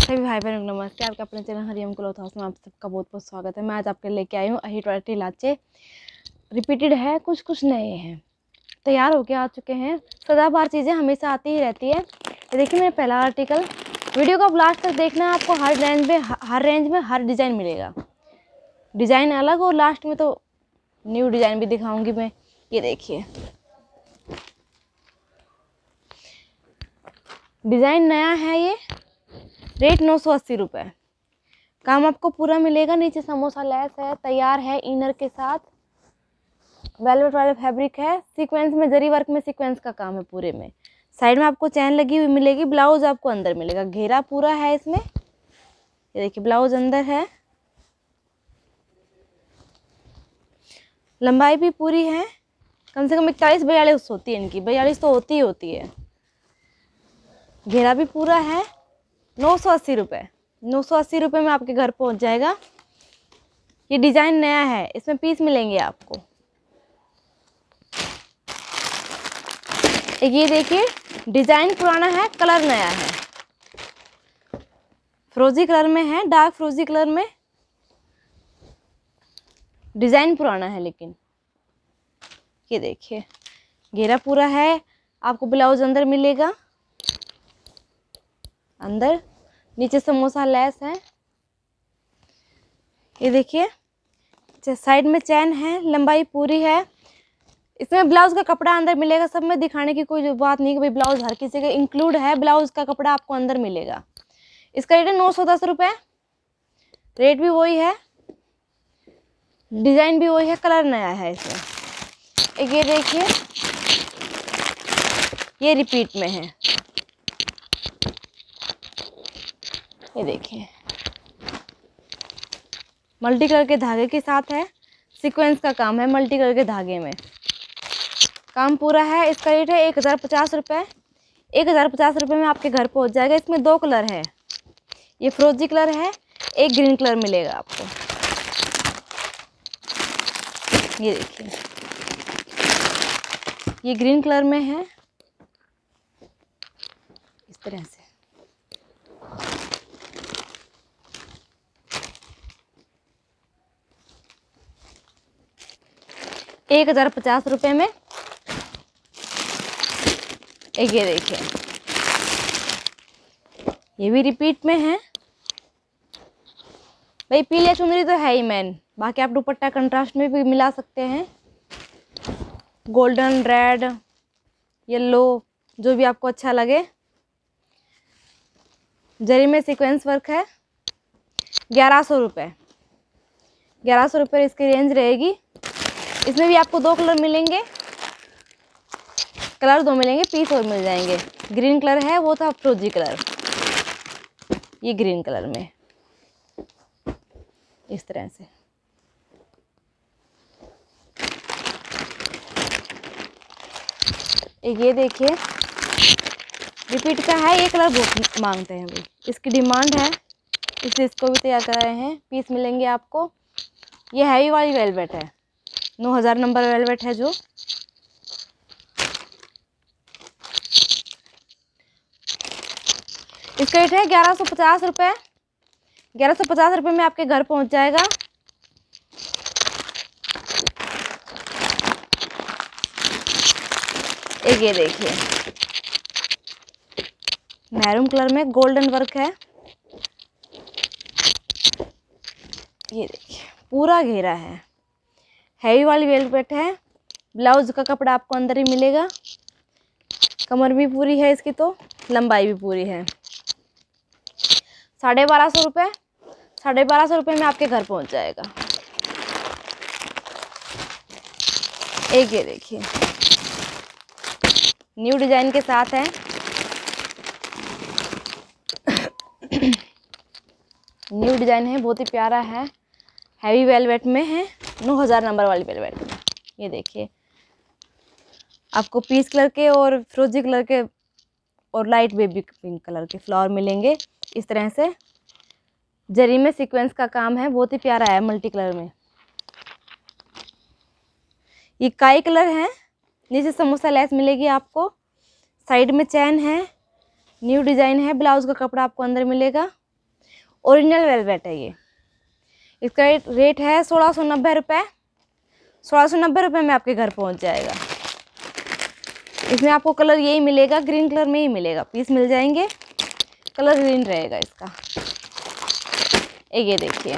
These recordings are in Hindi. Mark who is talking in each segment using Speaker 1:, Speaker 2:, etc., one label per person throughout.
Speaker 1: सभी भाई बहनों को नमस्ते। आपके अपने चैनल हरिओम क्लॉथ हाउस में आप सबका बहुत बहुत स्वागत है। मैं आज आपके लेके आई हूँ अही टॉयटी लाचे। रिपीटेड है, कुछ कुछ नए हैं, तैयार होके आ चुके हैं। सदाबहार चीज़ें हमेशा आती ही रहती है। तो देखिए मेरा पहला आर्टिकल, वीडियो को लास्ट तक देखना। आपको हर रेंज में हर डिज़ाइन मिलेगा। डिज़ाइन अलग और लास्ट में तो न्यू डिज़ाइन भी दिखाऊँगी मैं। ये देखिए डिज़ाइन नया है, ये रेट 980 रुपये। काम आपको पूरा मिलेगा। नीचे समोसा लेस है, तैयार है इनर के साथ। वेलवेट वाले फैब्रिक है, सीक्वेंस में जरी वर्क में सीक्वेंस का काम है पूरे में। साइड में आपको चैन लगी हुई मिलेगी। ब्लाउज आपको अंदर मिलेगा, घेरा पूरा है इसमें। ये देखिए ब्लाउज अंदर है, लंबाई भी पूरी है। कम से कम 41-42 होती है इनकी, 42 तो होती है। घेरा भी पूरा है। 980 रुपये, 980 रुपये में आपके घर पहुंच जाएगा। ये डिज़ाइन नया है, इसमें पीस मिलेंगे आपको। एक ये देखिए डिज़ाइन पुराना है, कलर नया है। फ्रोजी कलर में है, डार्क फ्रोजी कलर में। डिज़ाइन पुराना है लेकिन ये देखिए घेरा पूरा है। आपको ब्लाउज अंदर मिलेगा, अंदर नीचे समोसा लेस है। ये देखिए साइड में चैन है, लंबाई पूरी है। इसमें ब्लाउज का कपड़ा अंदर मिलेगा। सब में दिखाने की कोई बात नहीं कि भाई ब्लाउज हर किसी का इंक्लूड है। ब्लाउज का कपड़ा आपको अंदर मिलेगा। इसका रेट है 910 रुपये। रेट भी वही है, डिज़ाइन भी वही है, कलर नया है इसमें। एक ये देखिए ये रिपीट में है। ये देखिए मल्टी कलर के धागे के साथ है। सीक्वेंस का काम है, मल्टी कलर के धागे में काम पूरा है। इसका रेट है 1050 रुपये। 1050 रुपये में आपके घर पहुंच जाएगा। इसमें 2 कलर है, ये फ्रोजी कलर है, एक ग्रीन कलर मिलेगा आपको। ये देखिए ये ग्रीन कलर में है, इस तरह से। 1050 रुपये में। एक ये देखिए ये भी रिपीट में है। भाई पीले चुनरी तो है ही मैन, बाकी आप दुपट्टा कंट्रास्ट में भी मिला सकते हैं। गोल्डन, रेड, येलो, जो भी आपको अच्छा लगे। जरी में सीक्वेंस वर्क है। 1100 रुपये, 1100 रुपये इसकी रेंज रहेगी। इसमें भी आपको 2 कलर मिलेंगे, कलर 2 मिलेंगे, पीस और मिल जाएंगे। ग्रीन कलर है, वो था फ्रोजी कलर। ये ग्रीन कलर में इस तरह से। एक ये देखिए रिपीट का है, ये कलर बहुत मांगते हैं भाई, इसकी डिमांड है, इसलिए इसको भी तैयार कराए हैं। पीस मिलेंगे आपको। ये हैवी वाली वेलवेट है, 9000 नंबर वेलवेट है जो। इसका रेट है 1150 रुपये। 1150 रुपये में आपके घर पहुंच जाएगा। एक ये देखिए मैरून कलर में गोल्डन वर्क है। ये देखिए पूरा घेरा है, हैवी वाली वेलवेट है। ब्लाउज का कपड़ा आपको अंदर ही मिलेगा। कमर भी पूरी है इसकी, तो लंबाई भी पूरी है। 1250 रुपये। 1250 रुपये में आपके घर पहुंच जाएगा। एक ये देखिए न्यू डिजाइन के साथ है। न्यू डिजाइन है, बहुत ही प्यारा है। हैवी वेलवेट में है, 9000 नंबर वाली वेलवेट में। ये देखिए आपको पीच कलर के और फ्रोजी कलर के और लाइट बेबी पिंक कलर के फ्लावर मिलेंगे इस तरह से। जरी में सीक्वेंस का काम है, बहुत ही प्यारा है, मल्टी कलर में। ये काई कलर है, नीचे समोसा लेस मिलेगी आपको। साइड में चैन है, न्यू डिज़ाइन है। ब्लाउज का कपड़ा आपको अंदर मिलेगा। ओरिजिनल वेलवेट है ये। इसका रेट है 1690 रुपये। 1690 रुपये में आपके घर पहुंच जाएगा। इसमें आपको कलर यही मिलेगा, ग्रीन कलर में ही मिलेगा, पीस मिल जाएंगे, कलर ग्रीन रहेगा इसका। एक ये देखिए,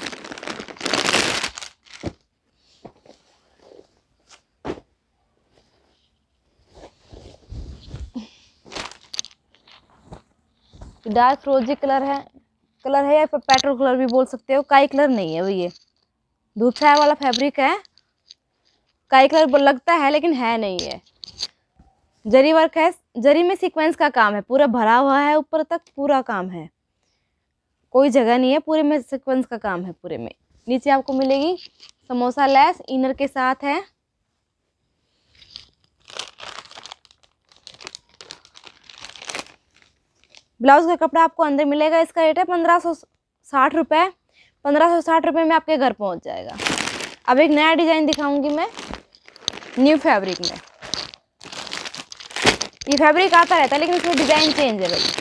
Speaker 1: डार्क फिरोजी कलर है या फिर पेट्रोल कलर भी बोल सकते हो। काई कलर नहीं है वो, ये धूप छाया वाला फैब्रिक है। काई कलर लगता है लेकिन है नहीं है। जरी वर्क है, जरी में सीक्वेंस का काम है, पूरा भरा हुआ है, ऊपर तक पूरा काम है, कोई जगह नहीं है, पूरे में सीक्वेंस का काम है पूरे में। नीचे आपको मिलेगी समोसा लेस, इनर के साथ है। ब्लाउज का कपड़ा आपको अंदर मिलेगा। इसका रेट है 1560 रुपये। 1560 रुपये में आपके घर पहुंच जाएगा। अब एक नया डिज़ाइन दिखाऊंगी मैं, न्यू फैब्रिक में। ये फैब्रिक आता रहता है लेकिन इसमें डिज़ाइन चेंज है भाई।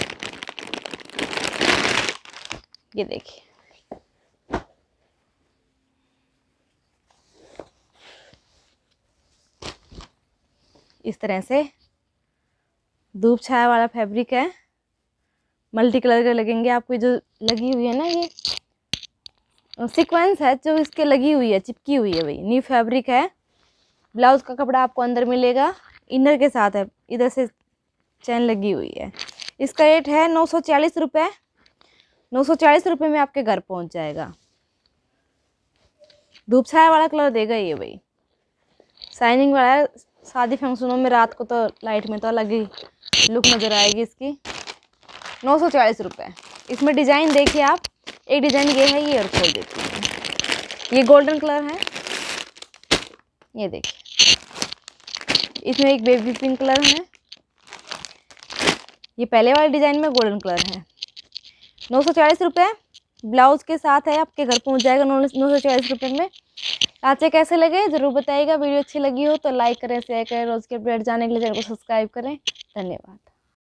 Speaker 1: ये देखिए, इस तरह से धूप छाया वाला फैब्रिक है। मल्टी कलर के लगेंगे आपको। जो लगी हुई है ना, ये सीक्वेंस है जो इसके लगी हुई है, चिपकी हुई है भाई। न्यू फैब्रिक है। ब्लाउज का कपड़ा आपको अंदर मिलेगा, इनर के साथ है, इधर से चैन लगी हुई है। इसका रेट है 940 रुपये। 940 रुपये में आपके घर पहुंच जाएगा। धूप छाया वाला कलर देगा ये भाई, शाइनिंग वाला है। शादी फंक्शनों में रात को तो लाइट में तो अलग ही लुक नज़र आएगी इसकी। 940 रुपये। इसमें डिज़ाइन देखिए आप, एक डिज़ाइन ये है, ये और खोल देती हूँ। ये गोल्डन कलर है, ये देखिए। इसमें एक बेबी पिंक कलर है। ये पहले वाले डिज़ाइन में गोल्डन कलर है। 940 रुपये ब्लाउज के साथ है, आपके घर पहुंच जाएगा 940 रुपये में। साँचे कैसे लगे ज़रूर बताइएगा। वीडियो अच्छी लगी हो तो लाइक करें, शेयर करें। रोज़ के अपडेट जानने के लिए चैनल को सब्सक्राइब करें। धन्यवाद।